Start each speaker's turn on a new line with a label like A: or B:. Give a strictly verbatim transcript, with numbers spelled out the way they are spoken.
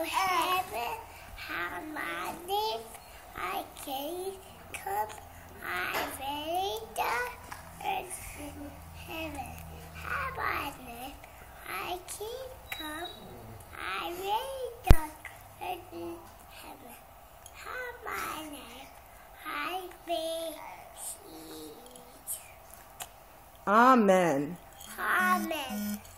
A: heaven, how my name I can come. I really don't earth in heaven. How my name I can come. I really don't earth in heaven. How my name I may see.
B: Amen.
A: Amen.